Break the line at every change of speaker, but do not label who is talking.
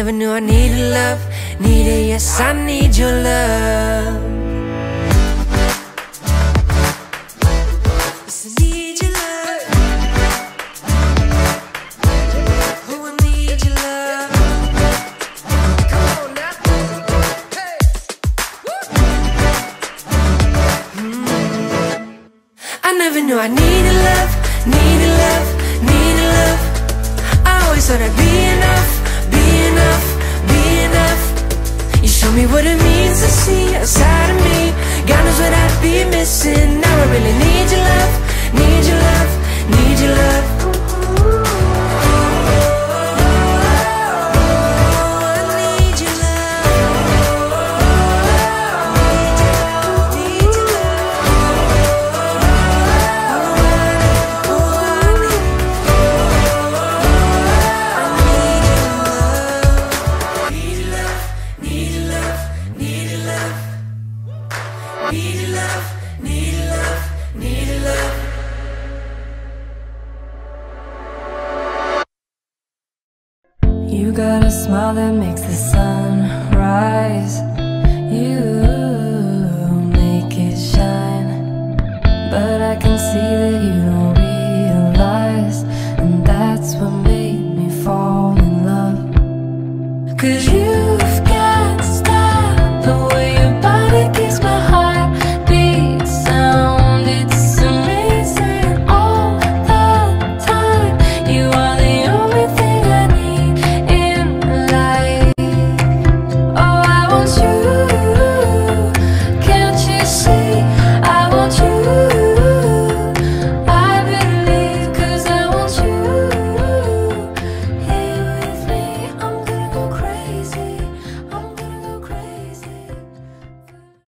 never knew I needed love, needed, yes, I need your love. Yes, I need your love. Oh, I need your love. Come on now. Hey. I never knew I needed love, needed love, needed love. I always thought I'd be enough, be enough, be enough. You show me what it means to see outside of me. God knows what I'd be missing. Now I really need your love, need your love, need your love.
You got a smile that makes the sun